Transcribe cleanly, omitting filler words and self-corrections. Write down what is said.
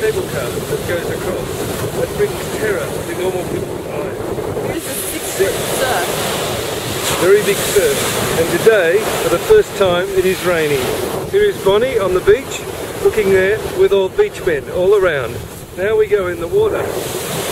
cable car that goes across that brings terror to normal people's lives. Here's a 6-foot surf. Very big surf, and today, for the first time, it is raining. Here is Bonnie on the beach, looking there with all beach men all around. Now we go in the water.